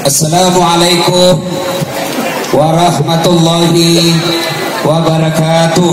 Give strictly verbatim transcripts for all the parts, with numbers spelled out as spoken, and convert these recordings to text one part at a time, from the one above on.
Assalamualaikum warahmatullahi wabarakatuh.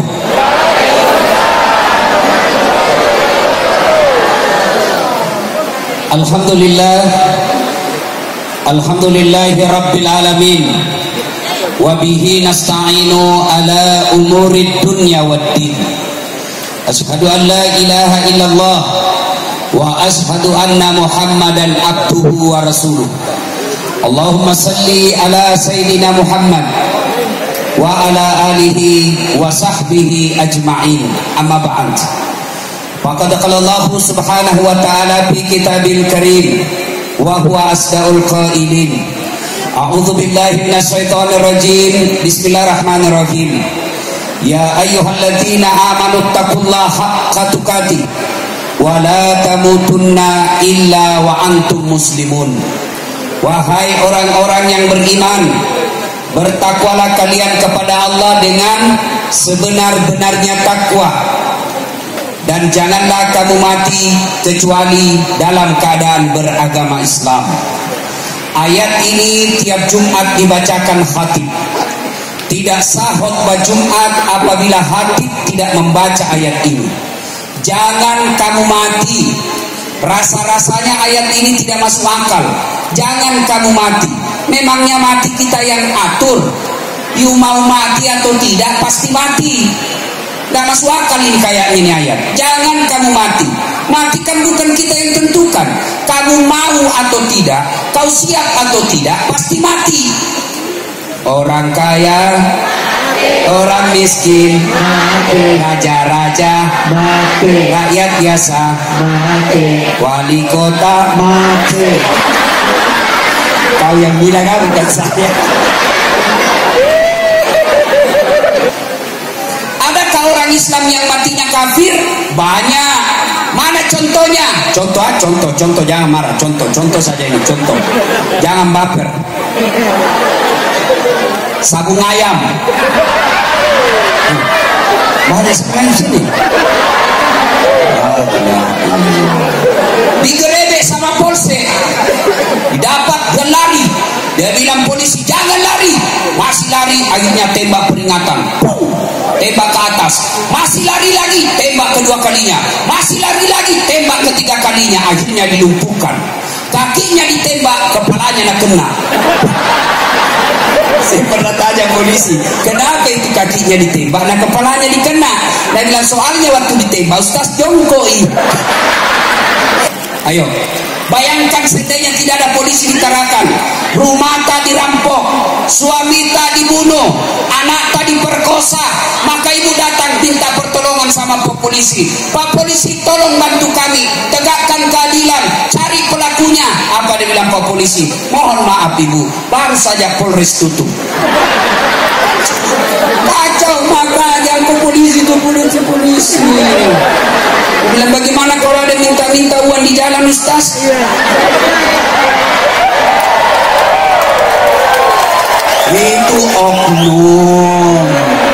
Alhamdulillah, alhamdulillahi rabbil alamin, wa bihi nasta'inu ala umurid dunya waddin. Ashhadu an la ilaha illallah wa ashhadu anna Muhammadan abduhu wa rasuluh. Allahumma salli ala sayyidina Muhammad wa ala alihi wa sahbihi ajma'in. Amma ba'd. Faqad qala Allah subhanahu wa ta'ala fi kitabil karim wa huwa asdaqul qailin. A'udzu billahi minasy syaithanir rajim. Bismillahirrahmanirrahim. Ya ayyuhalladzina amanu taqullaha haqqa tuqatih wa la tamutunna illa wa antum muslimun. Wahai orang-orang yang beriman, bertakwalah kalian kepada Allah dengan sebenar-benarnya takwa, dan janganlah kamu mati kecuali dalam keadaan beragama Islam. Ayat ini tiap Jumat dibacakan khatib. Tidak sah khutbah Jumat apabila khatib tidak membaca ayat ini. Jangan kamu mati. Rasa-rasanya ayat ini tidak masuk akal. Jangan kamu mati. Memangnya mati kita yang atur? You mau mati atau tidak pasti mati. Tidak masuk akal ini kayaknya ini ayat. Jangan kamu mati. Mati kan bukan kita yang tentukan. Kamu mau atau tidak, kau siap atau tidak, pasti mati. Orang kaya, orang miskin, raja-raja, rakyat biasa, wali kota, kau yang bilang kan bukan saya. Adakah orang Islam yang matinya kafir? Banyak. Mana contohnya? Contoh, contoh, contoh, jangan marah. Contoh, contoh saja ini, contoh. Jangan baper. Sabung ayam. Mana sekarang sini? Digerebek sama polsek, didapat dan lari. Dia bilang polisi jangan lari, masih lari. Akhirnya tembak peringatan, tembak ke atas, masih lari lagi, tembak kedua kalinya, masih lari lagi, tembak ketiga kalinya. Akhirnya dilumpuhkan, kakinya ditembak, kepalanya nak kena. Saya pernah tanya polisi, kenapa itu kakinya ditembak, nah kepalanya dikena? Dia bilang soalnya waktu ditembak Ustaz jongkoi. Ayo, bayangkan seandainya tidak ada polisi di Tarakan, rumah tak dirampok, suami tak dibunuh, anak tak diperkosa, maka ibu datang minta pertolongan sama Pak Polisi. Pak Polisi tolong bantu kami, tegakkan keadilan, cari pelakunya. Apa dia bilang Pak Polisi? Mohon maaf ibu, baru saja Polres tutup. Kacau, makanya ke polisi, ke polisi, polisi. Bilang bagaimana kalau ada minta-minta uang di jalan Ustaz? Itu oknum.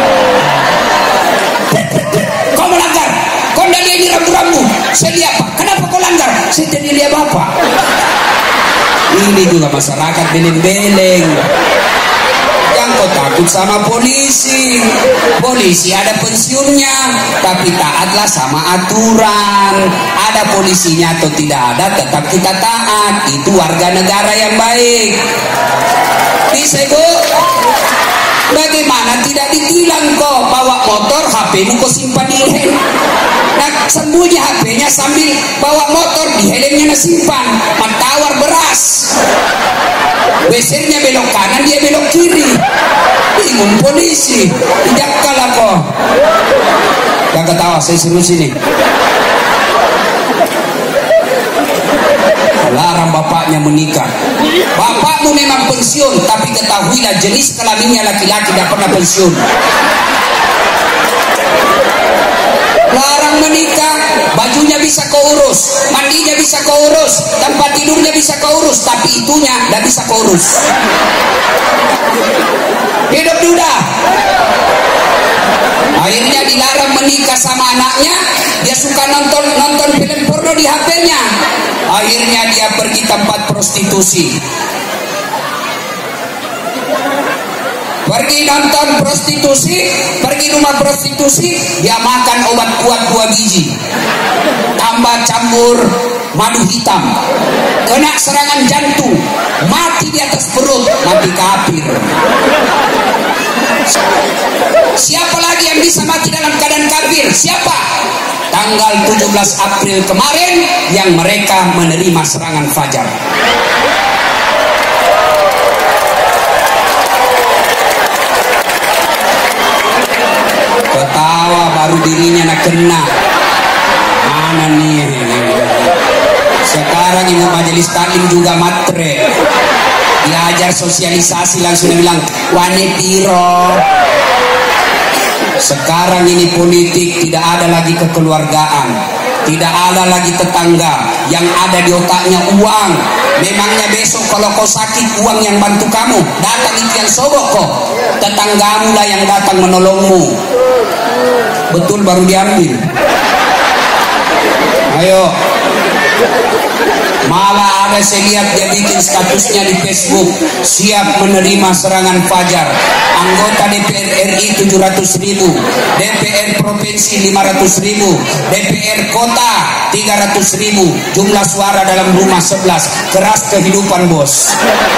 Kau melanggar, kau dari ini rambu-rambu. Saya lihat Pak, kenapa kau langgar? Saya tidak lihat Bapak. Ini juga masyarakat beleng-beleng. Yang kau takut sama polisi. Polisi ada pensiunnya, tapi taatlah sama aturan. Ada polisinya atau tidak ada, tetap kita taat. Itu warga negara yang baik. Bisa Bu? Bagaimana tidak ditilang kok bawa motor, H P-mu kau simpan di helm. Nah, sembunyi H P-nya sambil bawa motor, di helmnya simpan. Mentawar beras. Besernya belok kanan, dia belok kiri. Bingung polisi. Tidak kalah kok. Jangan ketawa, saya suruh sini. Larang bapaknya menikah. Bapakmu memang pensiun, tapi ketahuilah jenis kelaminnya laki-laki tidak pernah pensiun. Larang menikah, bajunya bisa kau urus, mandinya bisa kau urus, tempat tidurnya bisa kau urus, tapi itunya tidak bisa kau urus. Hidup duda. Akhirnya dilarang menikah sama anaknya. Dia suka nonton nonton film porno di H P-nya. Akhirnya dia pergi tempat prostitusi. pergi nonton prostitusi, pergi rumah prostitusi, dia makan obat kuat dua biji, tambah campur madu hitam, kena serangan jantung, mati di atas perut, mati kafir. Siapa lagi yang bisa mati dalam keadaan kafir? Siapa? Tanggal tujuh belas April kemarin yang mereka menerima serangan fajar. Ketawa baru dirinya nak kena. Mana nih? Sekarang ibu majelis taklim juga matre. Diajar sosialisasi langsung dia bilang wane piro. Sekarang ini politik tidak ada lagi kekeluargaan, tidak ada lagi tetangga, yang ada di otaknya uang. Memangnya besok kalau kau sakit uang yang bantu kamu, datang itu yang sobok kok, tetanggamu lah yang datang menolongmu. Betul baru diambil. Ayo. Malah ada saya lihat dia bikin statusnya di Facebook, siap menerima serangan fajar. Anggota D P R R I tujuh ratus ribu, D P R Provinsi lima ratus ribu, D P R Kota tiga ratus ribu, jumlah suara dalam rumah sebelas. Keras kehidupan bos.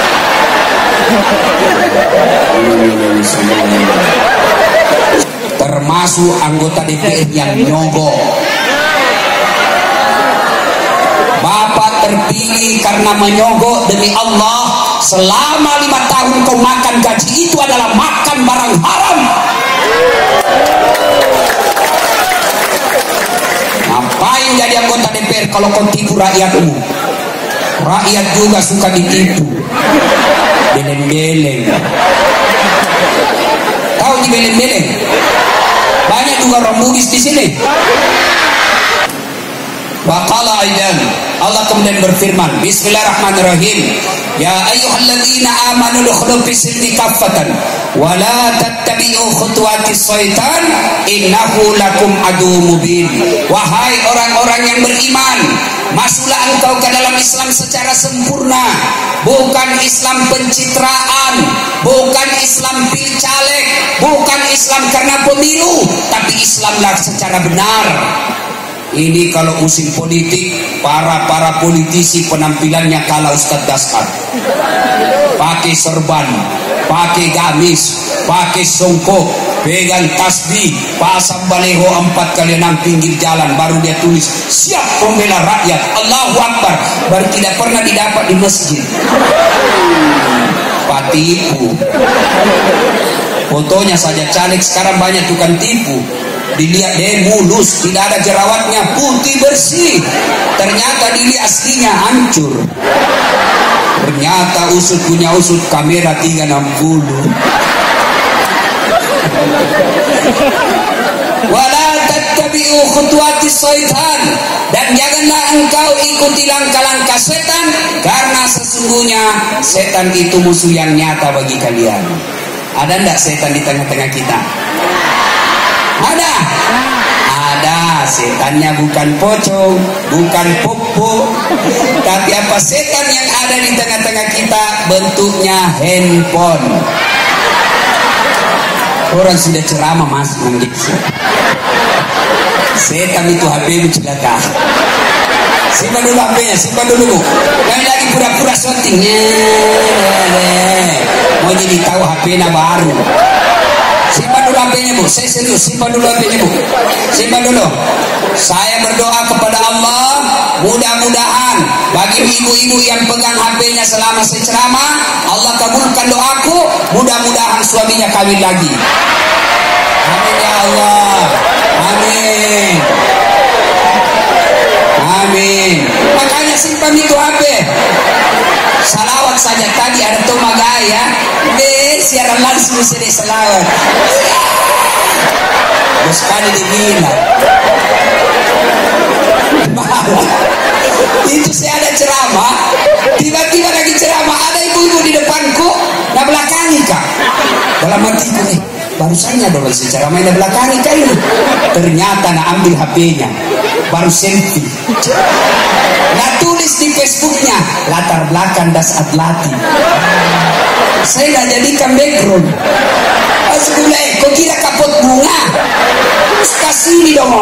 Termasuk anggota D P R yang nyogok. Bapak terpilih karena menyogok demi Allah. Selama lima tahun kau makan gaji itu adalah makan barang haram. Ngapain jadi anggota D P R kalau kau tipu rakyatmu? Rakyat juga suka ditipu. Beleng-beleng. Tahu di beleng-beleng? Banyak juga orang Bugis di sini. Waqala aidan, Allah kemudian berfirman, Bismillahirrahmanirrahim, ya ayyuhalladzina amanu dukhulu fis-silmi kaffatan wa la tattabi'u khutuwatis syaitan innahu lakum aduwwum mubin. Wahai orang-orang yang beriman, masuklah engkau ke dalam Islam secara sempurna, bukan Islam pencitraan, bukan Islam pilih caleg, bukan Islam karena pemilu, tapi Islamlah secara benar. Ini kalau musim politik, para-para politisi penampilannya kalah Ustadz Dasar. Pakai serban, pakai gamis, pakai songkok, pegang tasbih, pasang baleho empat kali enam pinggir jalan, baru dia tulis siap pembela rakyat, Allahu Akbar, baru tidak pernah didapat di masjid. Pak tipu. Fotonya saja caleg, sekarang banyak tukang tipu. Dilihat dia mulus, tidak ada jerawatnya, putih bersih. Ternyata diri aslinya hancur. Ternyata usut punya usut kamera tiga enam puluh. Wala tattabi'u khutuwatis syaitan, dan janganlah engkau ikuti langkah-langkah setan, karena sesungguhnya setan itu musuh yang nyata bagi kalian. Ada enggak setan di tengah-tengah kita? Ada, ada. Setannya bukan pocong, bukan popo, tapi apa setan yang ada di tengah-tengah kita? Bentuknya handphone. Orang sudah ceramah mas menggigit. Setan itu H P celaka. Simpan dulu H P-nya, simpan dulu. Jangan lagi pura-pura syutingnya. Mau jadi tahu H P-nya baru. Simpan dulu H P-nya bu, saya serius, simpan dulu H P-nya bu, simpan dulu. Saya berdoa kepada Allah, mudah-mudahan bagi ibu-ibu yang pegang H P-nya selama saya ceramah, Allah kabulkan doaku, mudah-mudahan suaminya kawin lagi. Amin ya Allah, amin, amin. Makanya simpan itu H P. Salawat saja tadi ada Toma Gaya, deh siaran langsung sedih salawat. Bos sekali dibilang. Itu saya ada ceramah, tiba-tiba lagi ceramah ada ibu-ibu di depanku, nah belakangi kak. Dalam hatiku nih, barusannya dong saya ceramah di belakangi kak ini. Ternyata nak ambil H P-nya, baru selfie. Nah tulis di Facebooknya latar belakang das atlati. Saya nggak jadikan background. Pas gue bilang, eh, kok kira kapot bunga? Terus kasih ini dong.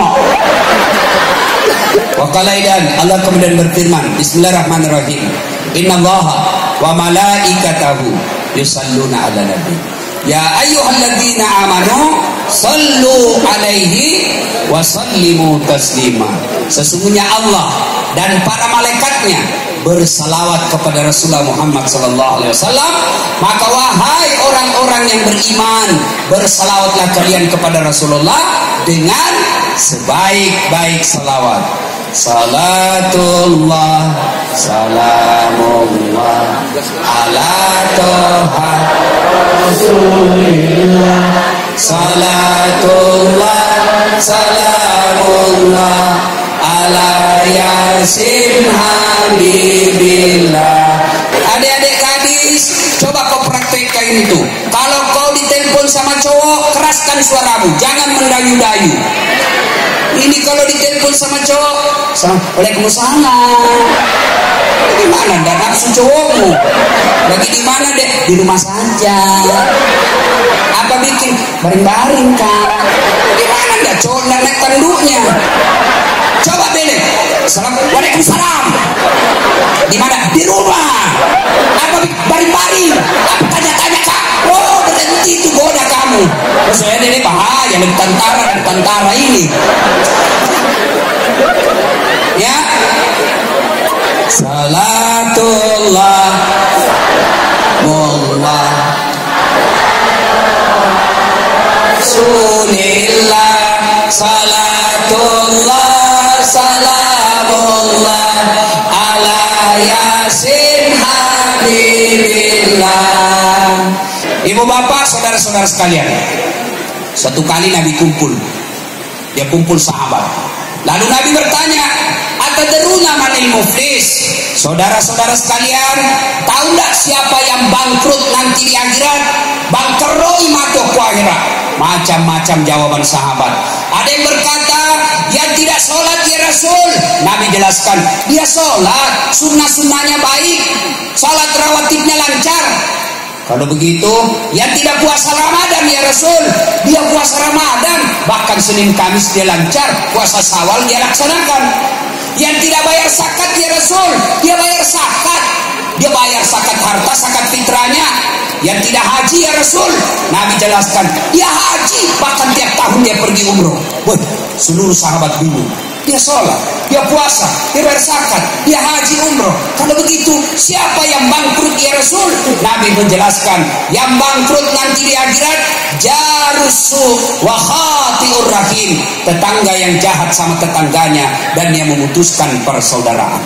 Wakalaidan Allah kemudian berfirman, Bismillahirrahmanirrahim. Inna Allaha wa malaikatahu yusalluna ala nabi. Ya ayyuhalladzina amanu sallu alaihi wa sallimu taslima. Sesungguhnya Allah dan para malaikatnya bersalawat kepada Rasulullah Muhammad sallallahu alaihi wasallam. Maka wahai orang-orang yang beriman, bersalawatlah kalian kepada Rasulullah dengan sebaik-baik salawat. Salatullah salamullah ala toha Rasulillah. Salatullah salamullah ala yasin habibillah. Adik-adik gadis, coba kau praktekkan itu. Kalau kau ditelepon sama cowok, keraskan suaramu, jangan mendayu-dayu. Ini kalau ditelepon sama cowok, Waalaikumsalam. Gimana? Gak nafsu cowokmu. Lagi di mana deh? Di rumah saja. Apa bikin? Baring-baring kak. Gimana? Gak cowok gak naik tanduknya. Coba beli. Assalamualaikum. Waalaikumsalam. Di mana? Di rumah. Apa baring-baring? Apa tanya-tanya kak? Oh berhenti itu goda kamu. Terus saya ini bahaya dari tentara dan tentara ini. Ya. Salatullah mullah Rasulillah. Salatullah salamullah ala yasin habibillah. Ibu bapak, saudara-saudara sekalian, satu kali Nabi kumpul, dia kumpul sahabat. Lalu Nabi bertanya, atadruna manil muflis? Saudara-saudara sekalian, tahu nggak siapa yang bangkrut nanti di akhirat? Bangkeroi matuh ku akhirat. Macam-macam jawaban sahabat. Ada yang berkata, yang tidak sholat ya Rasul. Nabi jelaskan, dia sholat, sunnah-sunnahnya baik, sholat rawatibnya lancar. Kalau begitu, yang tidak puasa Ramadan ya Rasul, dia puasa Ramadan, bahkan Senin Kamis dia lancar, puasa Syawal dia laksanakan. Yang tidak bayar zakat ya Rasul, dia bayar zakat, dia bayar zakat harta, zakat fitrahnya. Yang tidak haji ya Rasul, Nabi jelaskan, dia haji, bahkan tiap tahun dia pergi umroh. Wah, seluruh sahabat bingung. Dia sholat, dia puasa, dia bayar zakat, dia haji umroh. Kalau begitu, siapa yang bangkrut ya Rasul? Nabi menjelaskan, yang bangkrut nanti di akhirat, jarusu wa khati'ur rahim, tetangga yang jahat sama tetangganya dan dia memutuskan persaudaraan.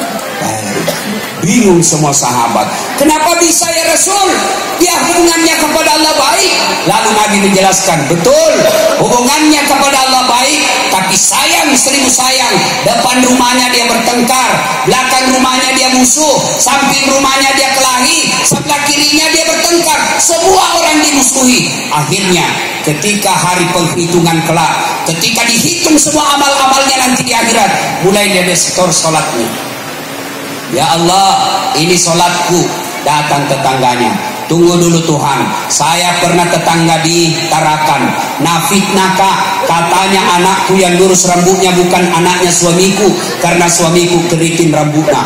Bingung semua sahabat, kenapa bisa ya Rasul? Dia hubungannya kepada Allah baik. Lalu Nabi menjelaskan, betul, hubungannya kepada Allah baik, tapi sayang seribu sayang. Depan rumahnya dia bertengkar, belakang rumahnya dia musuh, samping rumahnya dia kelahi, sebelah kirinya dia bertengkar, semua orang dimusuhi. Akhirnya ketika hari penghitungan kelak, ketika dihitung semua amal-amalnya nanti di akhirat, mulai dia setor sholatnya. Ya Allah, ini sholatku. Datang tetangganya, tunggu dulu Tuhan, saya pernah tetangga di Tarakan, nafitnaka, katanya anakku yang lurus rambutnya bukan anaknya suamiku, karena suamiku keriting rambutnya.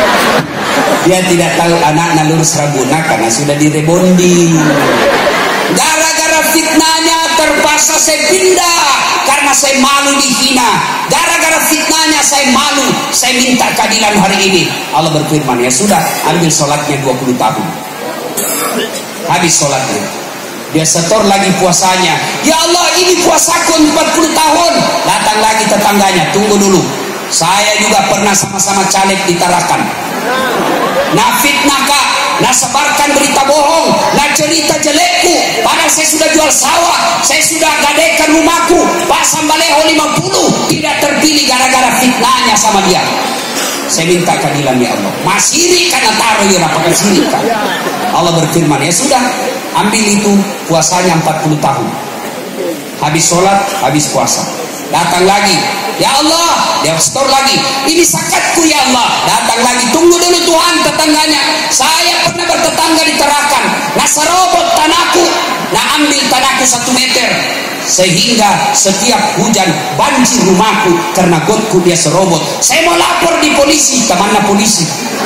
Dia tidak tahu anaknya lurus rambutnya karena sudah direbondi. Gara-gara fitnahnya terpaksa saya pindah, karena saya malu dihina. Gara-gara fitnahnya saya malu, saya minta keadilan hari ini. Allah berfirman, ya sudah, ambil sholatnya dua puluh tahun. Habis sholatnya, dia setor lagi puasanya. Ya Allah, ini puasaku empat puluh tahun. Datang lagi tetangganya, tunggu dulu, saya juga pernah sama-sama caleg di Tarakan. Nah fitnah kak, nah sebarkan berita bohong, nah cerita jelekku, padahal saya sudah jual sawah, saya sudah gadekan rumahku, Pak Sambaleho lima puluh, tidak terpilih gara-gara fitnahnya sama dia. Saya minta keadilan ya Allah. Masiri karena taruh ya pakai sirik kan. Allah berfirman, ya sudah, ambil itu puasanya empat puluh tahun. Habis sholat, habis puasa. Datang lagi, ya Allah, dia store lagi, ini sakatku ya Allah. Datang lagi, tunggu dulu Tuhan. Tetangganya, saya pernah bertetangga di Tarakan, nah serobot tanahku, nah ambil tanahku satu meter, sehingga setiap hujan banjir rumahku karena gotku dia serobot. Saya mau lapor di polisi, kemana polisi?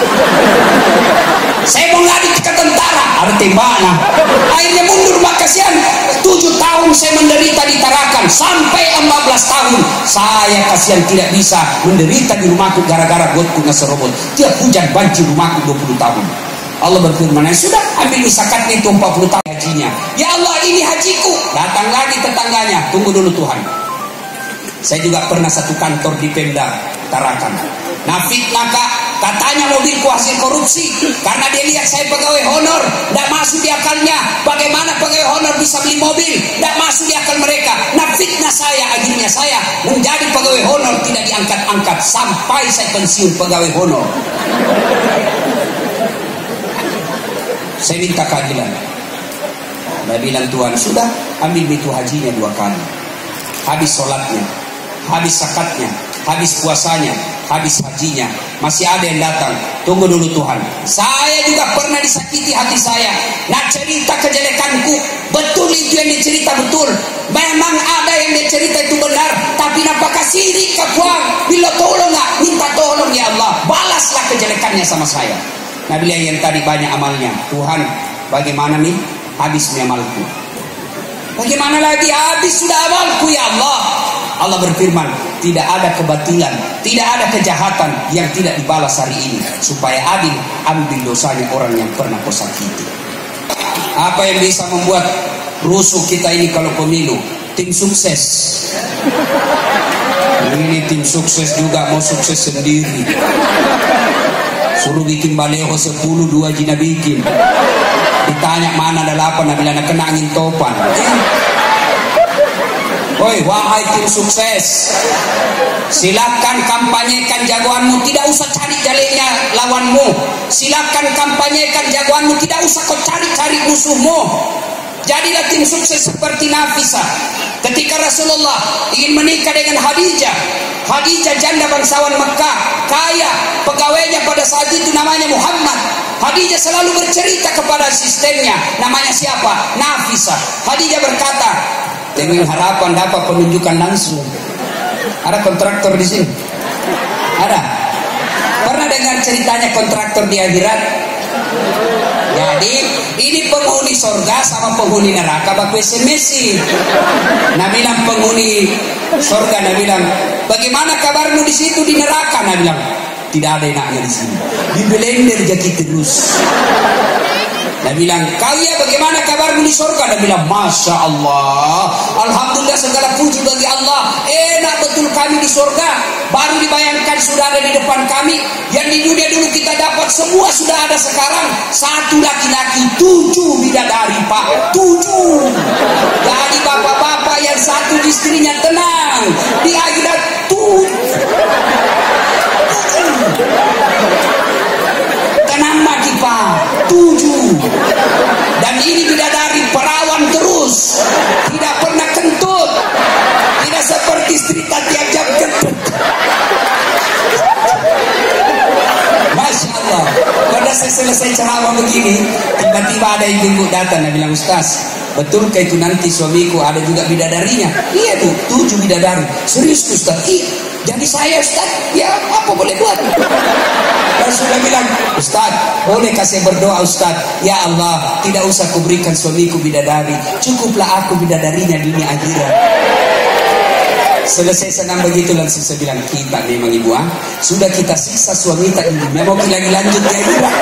Saya mau ngadu ke tentara, ada tembakan. Akhirnya mundur, mak kasihan. Tujuh tahun saya menderita di Tarakan, sampai empat belas tahun saya kasihan tidak bisa menderita di rumahku gara-gara gotku nggak serobot. Tiap hujan banjir rumahku dua puluh tahun. Allah berfirman, sudah ambil zakatnya itu empat puluh tahun hajinya. Ya Allah, ini hajiku. Datang lagi tetangganya, tunggu dulu Tuhan. Saya juga pernah satu kantor di Pemda Tarakan. Nah fitnah kak, katanya mobilku hasil korupsi karena dia lihat saya pegawai honor, tidak masuk di akalnya. Bagaimana pegawai honor bisa beli mobil? Tidak masuk di akal mereka. Nah fitnah saya, akhirnya saya menjadi pegawai honor tidak diangkat-angkat sampai saya pensiun pegawai honor. Saya minta keadilan. Nah bilang Tuhan, sudah ambil itu hajinya dua kali, habis sholatnya, habis zakatnya, habis puasanya, habis hajinya, masih ada yang datang. Tunggu dulu Tuhan, saya juga pernah disakiti hati saya. Nah cerita kejelekanku, betul itu yang dicerita betul. Memang ada yang dia cerita itu benar, tapi apakah sirik kapuang? Bila tolong nggak, minta tolong ya Allah, balaslah kejelekannya sama saya. Nah bila yang tadi banyak amalnya, Tuhan bagaimana nih habisnya amalku? Bagaimana lagi habis sudah amalku ya Allah? Allah berfirman, tidak ada kebatilan, tidak ada kejahatan yang tidak dibalas hari ini, supaya adil ambil dosanya orang yang pernah kau sakiti. Apa yang bisa membuat rusuh kita ini kalau pemilu? Tim sukses. Ini tim sukses juga mau sukses sendiri. Suruh bikin baleho sepuluh, dua jina bikin. Ditanya mana delapan, bila nak kena angin topan. Woi, wahai tim sukses, silakan kampanyekan jagoanmu, tidak usah cari jaleknya lawanmu. Silakan kampanyekan jagoanmu, tidak usah kau cari-cari musuhmu. Jadilah tim sukses seperti Nafisah. Ketika Rasulullah ingin menikah dengan Khadijah, Khadijah janda bangsawan Mekah, kaya, pegawainya pada saat itu namanya Muhammad. Khadijah selalu bercerita kepada asistennya, namanya siapa? Nafisah. Khadijah berkata, dengan harapan dapat penunjukan langsung. Ada kontraktor di sini? Ada? Pernah dengar ceritanya kontraktor di akhirat? Jadi ini penghuni sorga sama penghuni neraka baku S M S. Nah bilang penghuni sorga, nah bilang bagaimana kabarmu di situ di neraka? Nah bilang tidak ada enaknya di sini, di blender jadi terus. Nah bilang kau ya bagaimana kabarmu di sorga? Nah bilang masya Allah, alhamdulillah segala puji bagi Allah, enak betul kami di sorga. Baru dibayangkan sudah ada di depan kami. Yang di dunia dulu kita dapat semua sudah ada sekarang. Satu laki-laki, tujuh bidadari pak, tujuh. Jadi bapak-bapak yang satu istrinya tenang, di akhirat tujuh. Tenang lagi pak, tujuh. Dan ini bidadari perawan terus, tidak pernah kentut, tidak seperti cerita tiap jam kentut. Masya Allah. Pada saya selesai ceramah begini, tiba-tiba ada ibu-ibu datang dan bilang, Ustaz, betulkah itu nanti suamiku ada juga bidadarinya? Iya tuh, tujuh bidadari. Serius Ustaz? Iya. Jadi saya Ustaz, ya apa boleh buat? Dan sudah bilang, Ustaz, boleh kasih berdoa Ustaz? Ya Allah, tidak usah kuberikan suamiku bidadari, cukuplah aku bidadarinya dunia akhirat. Selesai senang begitu langsung saya bilang, kita memang ibu ah, sudah kita siksa suami tak ini, memang lagi lanjut di akhirat.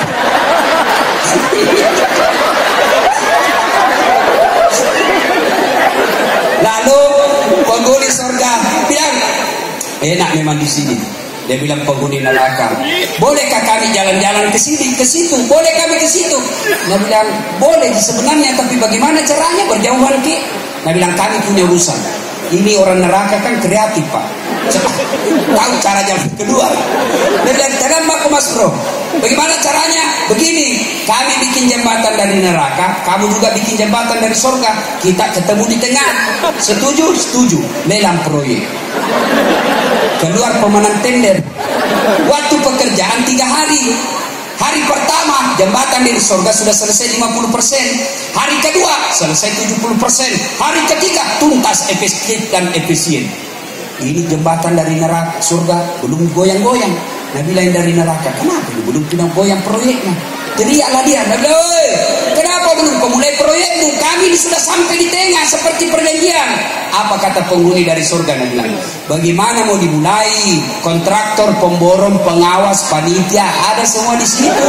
Lalu penghuni surga bilang, enak memang di sini. Dia bilang penghuni neraka, bolehkah kami jalan-jalan ke sini, ke situ? Boleh kami ke situ? Dia bilang, boleh sebenarnya, tapi bagaimana caranya berjauhan ke? Dia bilang, kami punya urusan. Ini orang neraka kan kreatif pak, tahu cara jalan kedua. Dia bilang, jangan aku mas bro. Bagaimana caranya? Begini, kami bikin jembatan dari neraka, kamu juga bikin jembatan dari surga. Kita ketemu di tengah. Setuju? Setuju. Lelang proyek. Keluar pemenang tender. Waktu pekerjaan tiga hari. Hari pertama jembatan di surga sudah selesai lima puluh persen. Hari kedua selesai tujuh puluh persen. Hari ketiga tuntas, efektif dan efisien. Ini jembatan dari neraka surga belum goyang-goyang. Nabi lain dari neraka, kenapa ini belum pindah goyang proyeknya? Teriaklah dia, Nabi, kenapa belum kau mulai proyekmu? Kami ini sudah sampai di tengah seperti perjanjian. Apa kata penghuni dari surga? Nabi bilang, bagaimana mau dimulai? Kontraktor, pemborong, pengawas, panitia, ada semua di situ.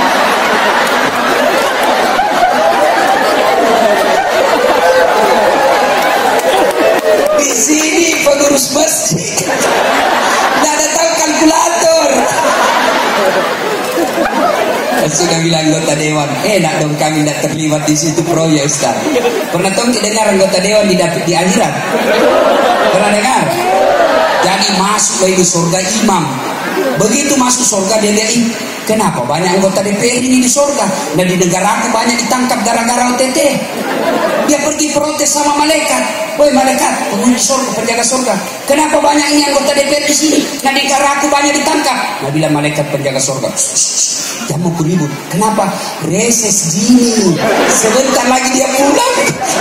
Di sini pengurus masjid nggak ada tahu kalkulator. Sudah bilang anggota dewan, enak dong kami tidak terlibat di situ proyek Ustaz. Pernah tahu kita dengar anggota dewan di, di akhirat? Pernah dengar? Jadi masuk lagi surga imam. Begitu masuk surga dia lihat, kenapa banyak anggota D P R ini di surga? Nah di negara aku banyak ditangkap gara-gara O T T. Dia pergi protes sama malaikat. Woi malaikat, penghuni surga, penjaga surga, kenapa banyak ini anggota D P R di sini? Nah di negara aku banyak ditangkap. Nah bila malaikat penjaga surga, jangan mau ribut. Kenapa? Reses gini. Sebentar lagi dia pulang.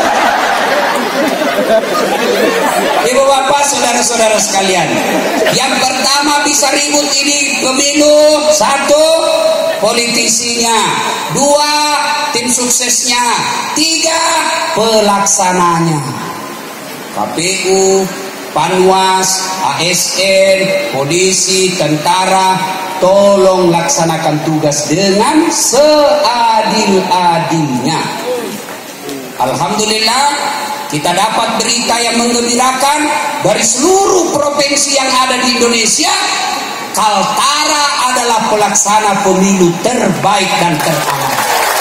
Ibu bapak, saudara-saudara sekalian, yang pertama bisa ribut ini pemilu, satu politisinya, dua tim suksesnya, tiga pelaksananya, K P U, Panwas, A S N, polisi, tentara. Tolong laksanakan tugas dengan seadil-adilnya. Alhamdulillah, kita dapat berita yang menggembirakan dari seluruh provinsi yang ada di Indonesia. Kaltara adalah pelaksana pemilu terbaik dan teraman.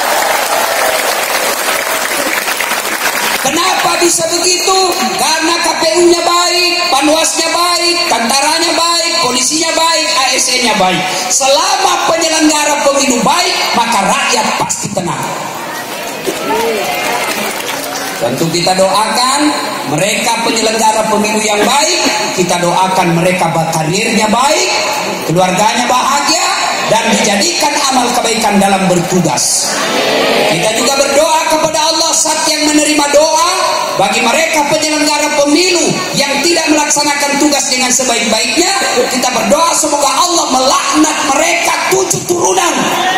Kenapa bisa begitu? Karena K P U-nya baik, Panwasnya baik, tentaranya baik, polisinya baik, A S N-nya baik. Selama penyelenggara pemilu baik, maka rakyat pasti tenang. Tentu kita doakan mereka penyelenggara pemilu yang baik, kita doakan mereka karirnya baik, keluarganya bahagia, dan dijadikan amal kebaikan dalam bertugas. Kita juga berdoa kepada Allah saat yang menerima doa bagi mereka penyelenggara pemilu yang tidak melaksanakan tugas dengan sebaik-baiknya. Kita berdoa semoga Allah melaknat mereka tujuh turunan.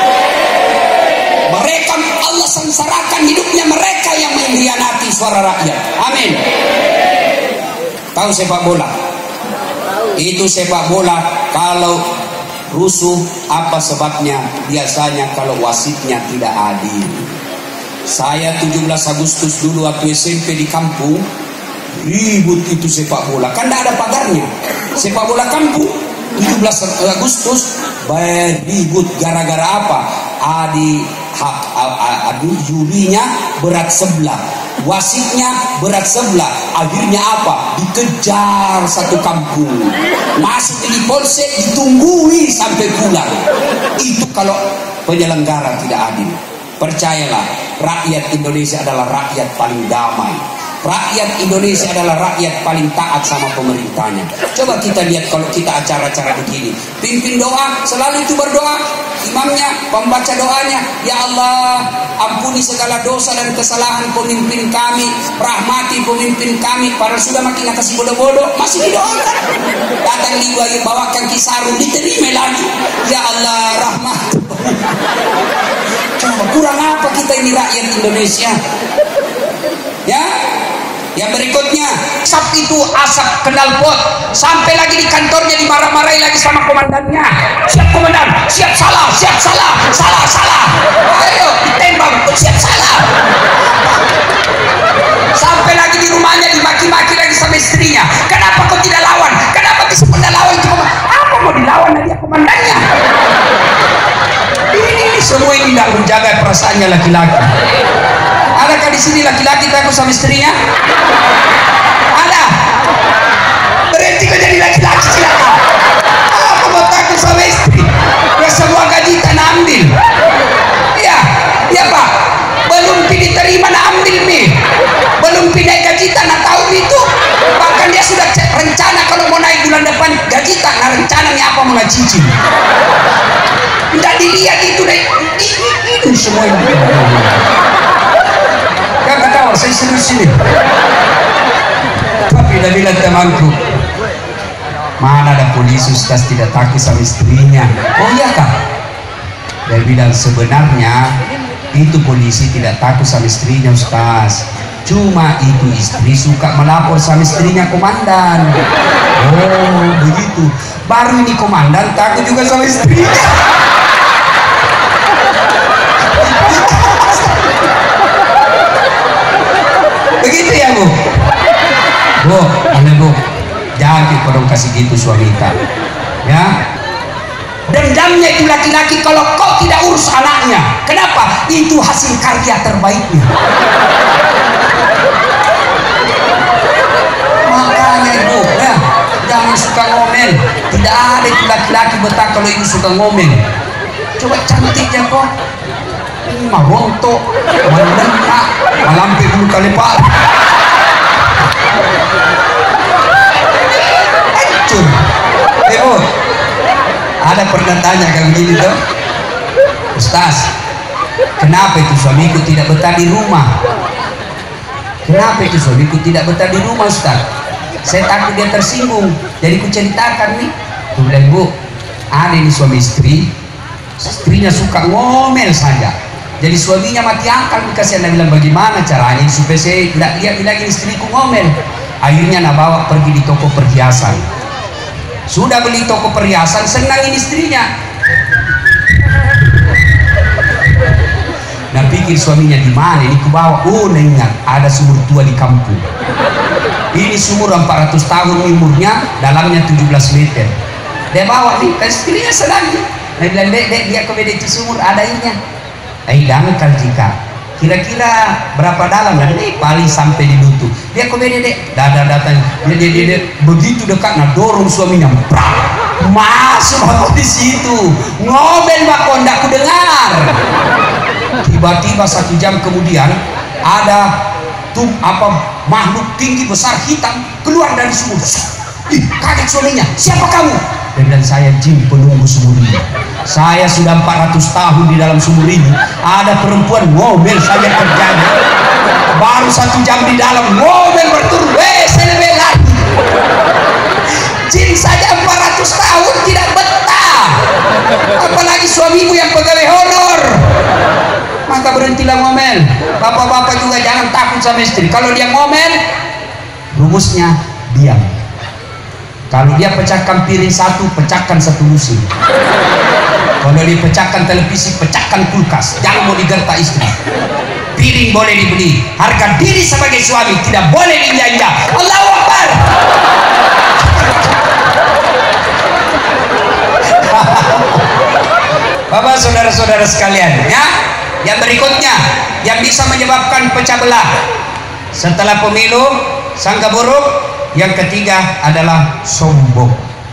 Mereka Allah sengsarakan hidupnya mereka yang mengkhianati suara rakyat. Amin. Tahu sepak bola? Itu sepak bola kalau rusuh apa sebabnya? Biasanya kalau wasitnya tidak adil. Saya tujuh belas Agustus dulu waktu S M P di kampung, ribut itu sepak bola. Kan tidak ada pagarnya. Sepak bola kampung tujuh belas Agustus ribut gara-gara apa? Adi hak adu julinya berat sebelah, wasitnya berat sebelah. Akhirnya apa? Dikejar satu kampung, masuk di polsek, ditunggui sampai pulang. Itu kalau penyelenggara tidak adil. Percayalah, rakyat Indonesia adalah rakyat paling damai. Rakyat Indonesia adalah rakyat paling taat sama pemerintahnya. Coba kita lihat kalau kita acara-acara begini, pimpin doa, selalu itu berdoa. Imamnya, pembaca doanya, ya Allah, ampuni segala dosa dan kesalahan pemimpin kami, rahmati pemimpin kami. Padahal sudah makin kasih bodoh-bodoh, masih didoakan. Datang dibawakan kisarun, diterima lagi. Ya Allah, rahmat. Coba kurang apa kita ini rakyat Indonesia? Ya. Yang berikutnya, asap itu asap knalpot. Sampai lagi di kantornya dimarah-marahi lagi sama komandannya. Siap komandan, siap salah, siap salah, salah, salah. Ayo ditembak, siap salah. Sampai lagi di rumahnya dimaki-maki lagi sama istrinya. Kenapa kau tidak lawan? Kenapa bisa pernah lawan itu? Apa mau dilawan lagi ya komandannya? Ini semua ini tidak menjaga perasaannya laki-laki. Adakah di sini laki-laki takut sama istrinya? Ada? Berhenti kau jadi laki-laki silakan. Apa mau takut sama istri? Ya semua gaji tanah ambil. Ya, ya Pak. Belum diterima nak ambil mi. Belum pindah gaji tanah tahu itu. Bahkan dia sudah rencana kalau mau cicing. Tidak dilihat itu deh, itu semua ini. Gak ketawa, saya serius ini. Tapi dia bilang temanku, mana ada polisi Ustaz tidak takut sama istrinya. Oh iya kak? Dia bilang sebenarnya itu polisi tidak takut sama istrinya Ustaz, cuma itu istri suka melapor sama istrinya komandan. Oh begitu, baru ini komandan takut juga sama istrinya. Begitu ya Bu? Bu, boleh Bu, jangan kita kasih gitu suami kita ya. Dendamnya itu laki-laki kalau kau tidak urus anaknya. Kenapa? Itu hasil karya terbaiknya. Makanya Ibu ya, jangan suka ngomel. Tidak ada itu laki-laki betah kalau ibu suka ngomel. Coba cantiknya kok maronto malena malampi bulu kali pak hancur. Eh Bu, ada pernah tanya kayak gini tuh, Ustaz, kenapa itu suamiku tidak betah di rumah? Kenapa itu suamiku tidak betah di rumah Ustaz? Saya takut dia tersinggung, jadi ku ceritakan nih. Ku bilang, Bu, ada ini suami istri, istrinya suka ngomel saja. Jadi suaminya mati akal, dikasih anda bilang bagaimana caranya supaya saya tidak lihat lagi istriku ngomel. Akhirnya nak bawa pergi di toko perhiasan. Sudah beli toko perhiasan, senangin istrinya. Nah pikir suaminya di mana? Ini ku bawa. Oh ingat ada sumur tua di kampung. Ini sumur empat ratus tahun umurnya, dalamnya tujuh belas meter. Dia bawa nih, dan istrinya senang. Nah bilang dek, dek dia kebeda itu sumur ada ininya. Eh dangkal jika kira-kira berapa dalam dan ini paling sampai di lutut. Dia kok beda dek, dada datang dia, dia, dia, dia begitu dekat, nah dorong suaminya, brak, masuk aku di situ, ngomel mako ndak ku dengar. Tiba-tiba satu jam kemudian ada tuh apa makhluk tinggi besar hitam keluar dari sumur. Ih, kaget suaminya, siapa kamu? Dan saya jin penunggu sumur ini. Saya sudah empat ratus tahun di dalam sumur ini. Ada perempuan ngomel saja kerjanya. Baru satu jam di dalam ngomel berturut. Weh, saya lebih lagi. Jin saja empat ratus tahun tidak betah. Apalagi suamimu yang pegawai honor. Maka berhentilah ngomel. Bapak-bapak juga jangan takut sama istri. Kalau dia ngomel, rumusnya diam. Kalau dia pecahkan piring satu, pecahkan satu lusin. Kalau dia pecahkan televisi, pecahkan kulkas. Jangan mau digertak istri. Piring boleh dibeli, harga diri sebagai suami tidak boleh diinjak-injak. Allahu Akbar. Bapak saudara-saudara sekalian ya, yang berikutnya yang bisa menyebabkan pecah belah setelah pemilu sangka buruk. Yang ketiga adalah sombong.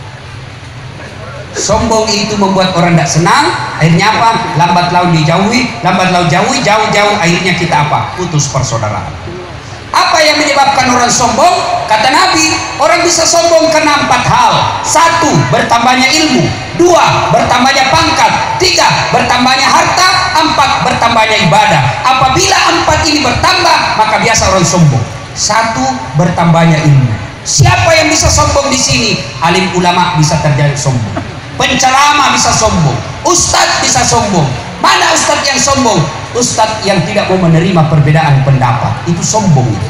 Sombong itu membuat orang tidak senang. Akhirnya apa? Lambat laun dijauhi, lambat laun jauhi, jauh-jauh. Akhirnya kita apa? Putus persaudaraan. Apa yang menyebabkan orang sombong? Kata Nabi, orang bisa sombong karena empat hal. Satu, bertambahnya ilmu. Dua, bertambahnya pangkat. Tiga, bertambahnya harta. Empat, bertambahnya ibadah. Apabila empat ini bertambah, maka biasa orang sombong. Satu, bertambahnya ilmu. Siapa yang bisa sombong di sini? Alim ulama bisa terjadi sombong. Penceramah bisa sombong. Ustadz bisa sombong. Mana ustadz yang sombong? Ustadz yang tidak mau menerima perbedaan pendapat. Itu sombong itu.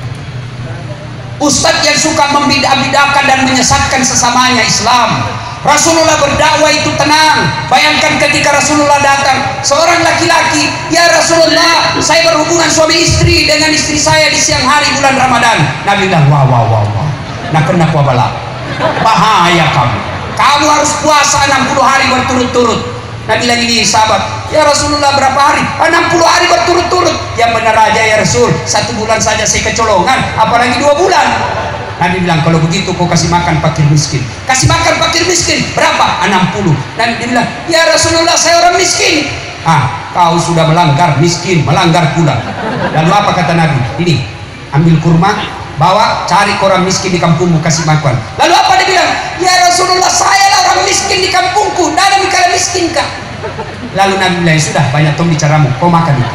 Ustadz yang suka membidah-bidahkan dan menyesatkan sesamanya Islam. Rasulullah berdakwah itu tenang. Bayangkan ketika Rasulullah datang, seorang laki-laki, ya Rasulullah, saya berhubungan suami istri dengan istri saya di siang hari bulan Ramadan. Nabi bilang, wah wah wah wah, nah kena kuabala, bahaya kamu. Kamu harus puasa enam puluh hari berturut-turut. Nabi bilang ini sahabat, ya Rasulullah berapa hari? enam puluh hari berturut-turut. Yang benar aja ya Rasul, satu bulan saja saya kecolongan, apalagi dua bulan. Nabi bilang kalau begitu kau kasih makan fakir miskin. Kasih makan fakir miskin berapa? enam puluh. Nabi bilang ya Rasulullah saya orang miskin. Ah kau sudah melanggar miskin, melanggar pula. Lalu apa kata Nabi? Ini ambil kurma, bawa cari orang miskin di kampungmu kasih makan. Lalu apa dia bilang? Ya Rasulullah, saya lah orang miskin di kampungku, tidak ada mikala miskin kah? Lalu Nabi bilang, sudah banyak tong bicaramu, kau makan itu.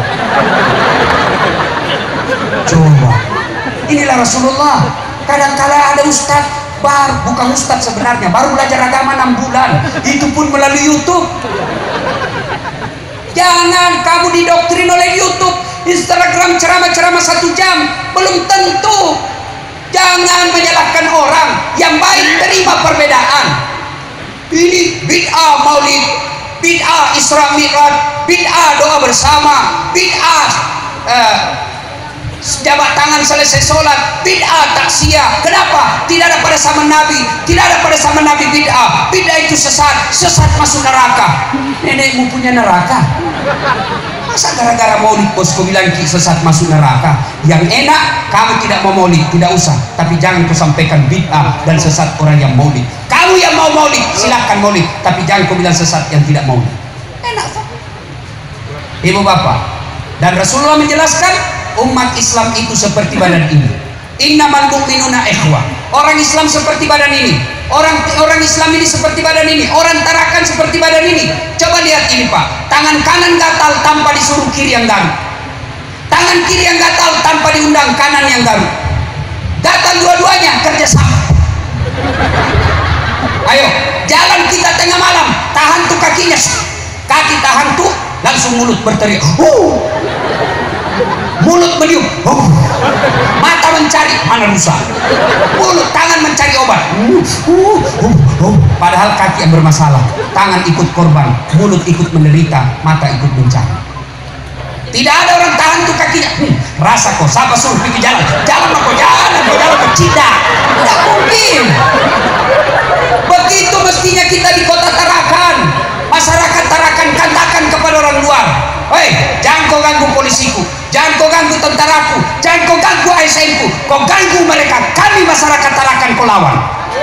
Coba, inilah Rasulullah. Kadang-kala ada ustaz baru, bukan ustaz sebenarnya, baru belajar agama enam bulan, itu pun melalui YouTube. Jangan kamu didoktrin oleh YouTube, Instagram ceramah-ceramah satu jam, belum tentu. Jangan menyalahkan orang yang baik, terima perbedaan. Ini bid'ah maulid, bid'ah Isra Mi'raj, bid'ah doa bersama, bid'ah uh, jabat tangan selesai sholat, bid'ah taksiyah. Kenapa? Tidak ada pada zaman Nabi, tidak ada pada zaman Nabi bid'ah. Bid'ah itu sesat, sesat masuk neraka. Nenekmu punya neraka. Masa gara-gara maulid bosku bilang sesat masuk neraka? Yang enak kamu tidak mau maulid, tidak usah, tapi jangan kau sampaikan bid'ah dan sesat orang yang maulid. Kamu yang mau maulid silahkan maulid, tapi jangan kau bilang sesat yang tidak maulid. Enak tak? Ibu bapak, dan Rasulullah menjelaskan umat Islam itu seperti badan ini. Innamal mu'minuna ikhwah. Orang Islam seperti badan ini. Orang orang Islam ini seperti badan ini. Orang tarakan seperti badan ini. Coba lihat ini Pak. Tangan kanan gatal tanpa disuruh kiri yang garuk. Tangan kiri yang gatal tanpa diundang kanan yang garuk. Gatal dua-duanya kerjasama. Ayo, jalan kita tengah malam, tahan tuh kakinya. Kaki tahan tuh, langsung mulut berteriak. Huh. Mulut meniup, oh. Mata mencari mana rusa, mulut tangan mencari obat, uh, uh, uh, uh. Padahal kaki yang bermasalah, tangan ikut korban, mulut ikut menderita, mata ikut mencari. Tidak ada orang tahan tuh kakinya. Hmm, rasa kok siapa suruh pergi jalan, jalan kok jalan, kok jalan kok tidak, tidak mungkin. Begitu mestinya kita di kota Tarakan, masyarakat Tarakan katakan kepada orang luar, hei, jangan kau ganggu polisiku, jangan kau ganggu tentaraku, jangan kau ganggu A S N ku, kau ganggu mereka, kami masyarakat Tarakan kau lawan.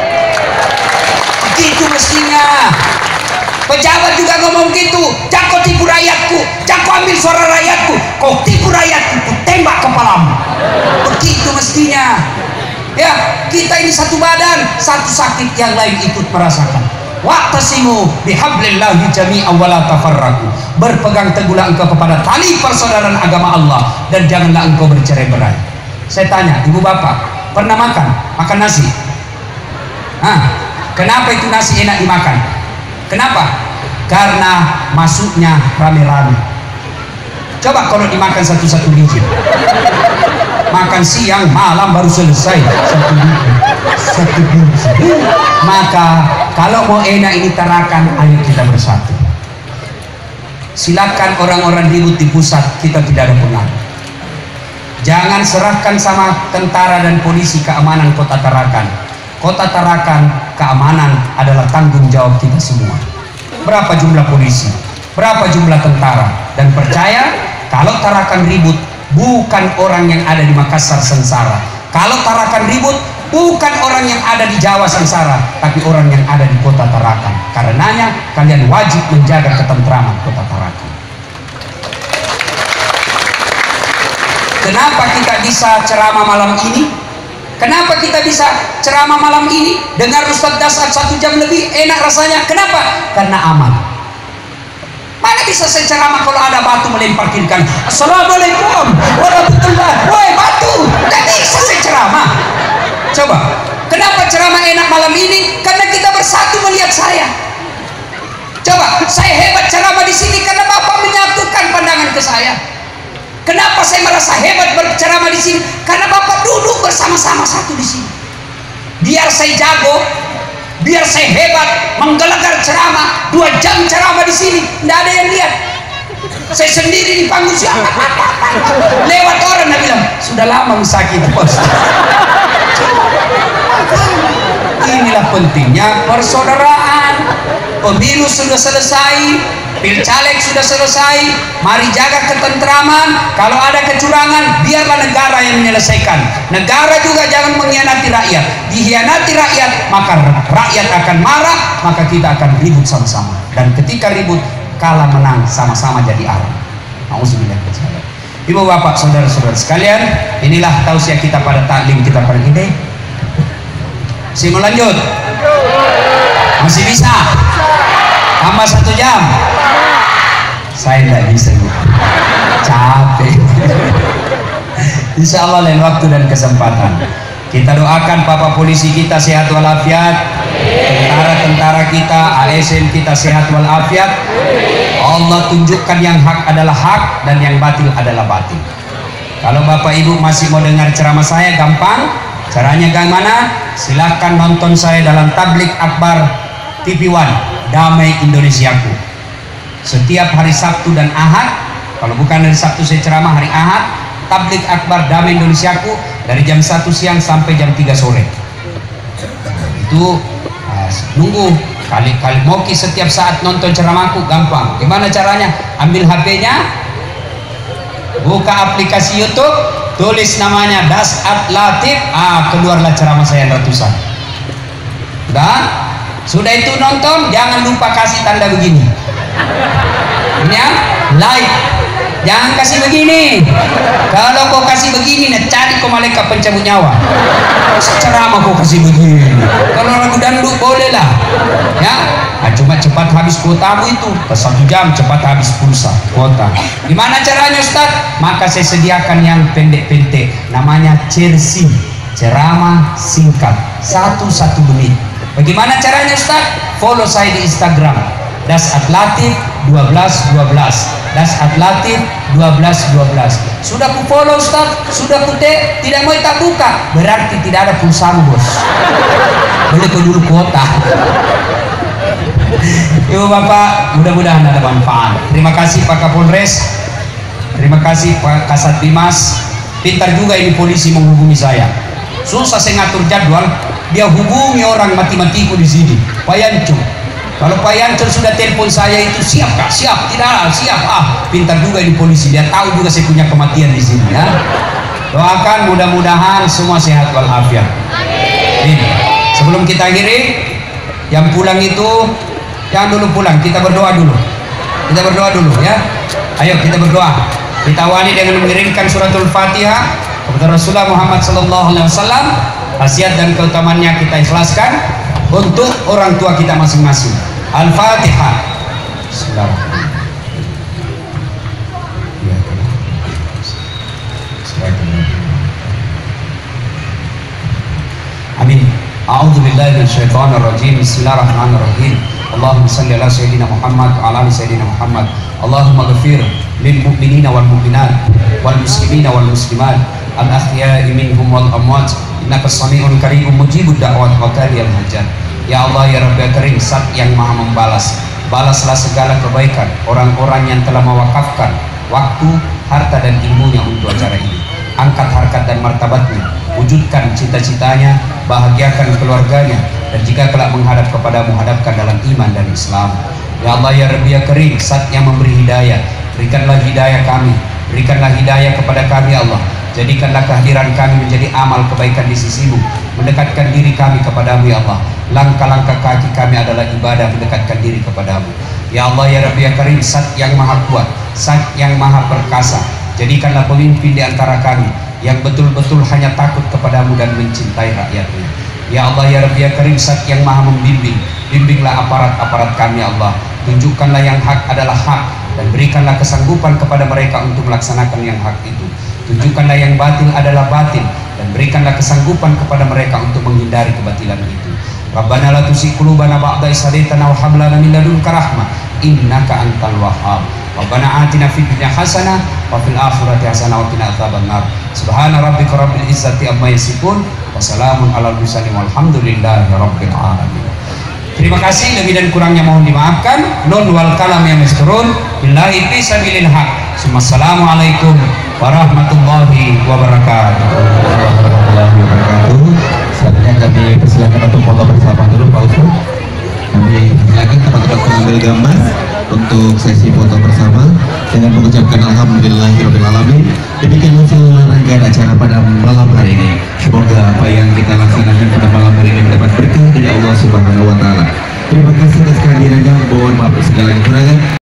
Begitu mestinya. Pejabat juga ngomong gitu, jangan kau tipu rakyatku, jangan kau ambil suara rakyatku, kau tipu rakyatku, kau tembak kepalamu. Begitu mestinya. Ya, kita ini satu badan, satu sakit yang lain ikut merasakan. Wa'tasimu bihablillahi jami'an wa la tafarraqu. Berpegang teguhlah engkau kepada tali persaudaraan agama Allah dan janganlah engkau bercerai-berai. Saya tanya, ibu bapak pernah makan makan nasi? Hah, kenapa itu nasi enak dimakan? Kenapa? Karena masuknya rame-rame. Coba kalau dimakan satu-satu biji, makan siang malam baru selesai satu biji, satu biji. Maka kalau mau enak ini Tarakan, ayo kita bersatu. Silakan orang-orang ribut di pusat, kita tidak ada pengaruh. Jangan serahkan sama tentara dan polisi keamanan kota Tarakan. Kota Tarakan, keamanan adalah tanggung jawab kita semua. Berapa jumlah polisi, berapa jumlah tentara, dan percaya kalau Tarakan ribut, bukan orang yang ada di Makassar sengsara. Kalau Tarakan ribut, bukan orang yang ada di Jawa sengsara, tapi orang yang ada di kota Tarakan. Karenanya kalian wajib menjaga ketentraman kota Tarakan. Kenapa kita bisa ceramah malam ini? Kenapa kita bisa ceramah malam ini? Dengar Ustadz Dasar satu jam lebih enak rasanya. Kenapa? Karena aman. Mana bisa saya ceramah kalau ada batu melemparkan? Assalamualaikum warahmatullahi wabarakatuh. Woi batu, tidak bisa saya ceramah. Coba, kenapa ceramah enak malam ini? Karena kita bersatu melihat saya. Coba, saya hebat ceramah di sini karena Bapak menyatukan pandangan ke saya. Kenapa saya merasa hebat berceramah di sini? Karena Bapak duduk bersama-sama satu di sini. Biar saya jago, biar saya hebat menggelegar ceramah, dua jam ceramah di sini, tidak ada yang lihat. Saya sendiri di panggung siapa? Lewat orang dia bilang, sudah lama sakit bos. Inilah pentingnya persaudaraan. Pemilu sudah selesai, pilcaleg sudah selesai, mari jaga ketentraman. Kalau ada kecurangan, biarlah negara yang menyelesaikan. Negara juga jangan mengkhianati rakyat. Dikhianati rakyat, maka rakyat akan marah, maka kita akan ribut sama-sama. Dan ketika ribut, kalah menang sama-sama jadi arang. Auzubillah. Ibu bapak saudara-saudara sekalian, inilah tausiah kita pada taklim kita pada Masih mau lanjut? Masih bisa? Tambah satu jam? Saya tidak bisa, capek. Insya Allah lain waktu dan kesempatan. Kita doakan Bapak polisi kita sehat walafiat, tentara-tentara kita, A S N kita sehat walafiat. Allah tunjukkan yang hak adalah hak dan yang batil adalah batil. Kalau Bapak Ibu masih mau dengar ceramah saya, gampang. Caranya bagaimana? Silahkan nonton saya dalam Tablik Akbar T V One, Damai Indonesiaku. Setiap hari Sabtu dan Ahad. Kalau bukan hari Sabtu saya ceramah, hari Ahad Tablik Akbar Damai Indonesiaku dari jam satu siang sampai jam tiga sore. Itu nah, nunggu kali-kali moki setiap saat nonton ceramahku, gampang. Gimana caranya? Ambil H P-nya, buka aplikasi YouTube, tulis namanya Dasat Latif, ah keluarlah ceramah saya ratusan. Dan sudah itu nonton, jangan lupa kasih tanda begini. Ini ya, like. Jangan kasih begini. Kalau kau kasih begini, nah cari kau malaikat pencabut nyawa. Masa ceramah kau kasih begini? Kalau lagu dangdut boleh lah, ya. Nah, cuma cepat habis kuotamu itu, per satu jam cepat habis pulsa kuota. Gimana caranya Ustaz? Maka saya sediakan yang pendek-pendek, namanya Cersi, ceramah singkat, satu satu menit. Bagaimana caranya Ustaz? Follow saya di Instagram, Dasat Latif dua belas dua belas. Dasat Latif dua belas dua belas. Sudah ku follow Ustaz, sudah ku tag, tidak mau tak buka, berarti tidak ada pulsamu bos. Boleh kau dulu kuota. Ibu bapak, mudah-mudahan ada manfaat. Terima kasih Pak Kapolres, terima kasih Pak Kasat Bimas. Pintar juga ini polisi menghubungi saya. Susah saya ngatur jadwal, dia hubungi orang mati-matiku di sini. Pak Yancu, kalau Pak Yancur sudah telepon saya itu siap kak, siap, tidak, siap, ah, pintar juga ini polisi, dia tahu juga saya punya kematian di sini ya. Doakan mudah-mudahan semua sehat walafiat. Amin. Sebelum kita akhiri, yang pulang itu jangan dulu pulang, kita berdoa dulu. Kita berdoa dulu ya. Ayo kita berdoa. Kita awali dengan mengirimkan suratul Fatihah kepada Rasulullah Muhammad sallallahu alaihi wasallam. Khasiat dan keutamaannya kita ikhlaskan untuk orang tua kita masing-masing. Al-Fatihah. Amin. A'udzubillahi minasyaitonir rajim. Bismillahirrahmanirrahim. Allahumma shalli ala sayyidina Muhammad wa ala ali sayyidina Muhammad. Allahumma ghfir lil mu'minina wal mu'minat wal muslimina wal muslimat al ahya'i minhum wal amwat innaka sami'un qaribun mujibud da'wat wa qadiyal hajat. Ya Allah ya Rabbi Karim, Zat yang maha membalas, balaslah segala kebaikan orang-orang yang telah mewakafkan waktu, harta dan ilmunya untuk acara ini. Angkat harkat dan martabatnya, wujudkan cita-citanya, bahagiakan keluarganya, dan jika kelak menghadap kepadamu, hadapkan dalam iman dan Islam. Ya Allah ya Rabbi Karim, Zat yang memberi hidayah, berikanlah hidayah kami, berikanlah hidayah kepada kami ya Allah. Jadikanlah kehadiran kami menjadi amal kebaikan di sisimu, mendekatkan diri kami kepadamu ya Allah. Langkah-langkah kaki kami adalah ibadah mendekatkan diri kepadamu. Ya Allah ya Rabbi ya Karim, Zat yang maha kuat, Zat yang maha perkasa, jadikanlah pemimpin di antara kami yang betul-betul hanya takut kepadamu dan mencintai rakyatnya. Ya Allah ya Rabbi ya Karim, Zat yang maha membimbing, bimbinglah aparat-aparat kami ya Allah. Tunjukkanlah yang hak adalah hak dan berikanlah kesanggupan kepada mereka untuk melaksanakan yang hak itu. Tunjukkanlah yang batil adalah batil dan berikanlah kesanggupan kepada mereka untuk menghindari kebatilan itu. Rabbana la tuzigh qulubana ba'da idh hadaytana wa hab lana min ladunka rahmah innaka antal wahhab. Rabbana atina fid dunya hasanah wa fil akhirati hasanah wa qina adzabannar. Subhana rabbika rabbil izzati amma yasifun wa salamun alal mursalin walhamdulillahi rabbil alamin. Terima kasih, lebih dan kurangnya mohon dimaafkan. Nun wal kalam yang misturun billahi fi sabilil haq. Assalamualaikum warahmatullahi wabarakatuh. Warahmatullahi wabarakatuh. Selanjutnya kami persilakan untuk foto bersama dulu Pak Ustaz. Kami persilakan teman-teman pengambil gambar untuk sesi foto bersama dengan mengucapkan alhamdulillahirabbil alamin. Demikian hasil rangkaian acara pada malam hari ini. Semoga apa yang kita laksanakan pada malam hari ini mendapat berkah dari Allah Subhanahu wa taala. Terima kasih atas kehadirannya. Mohon maaf segala kekurangan.